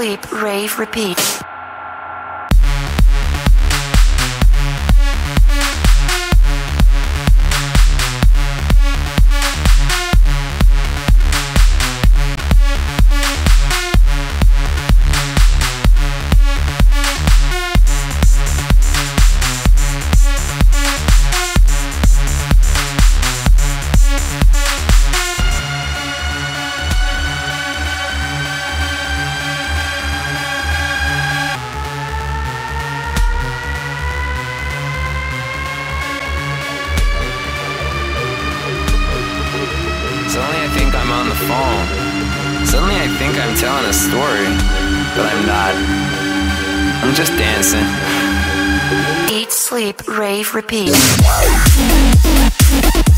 sleep, rave, repeat. Suddenly I think I'm on the phone. Suddenly I think I'm telling a story, but I'm not. I'm just dancing. Eat, sleep, rave, repeat.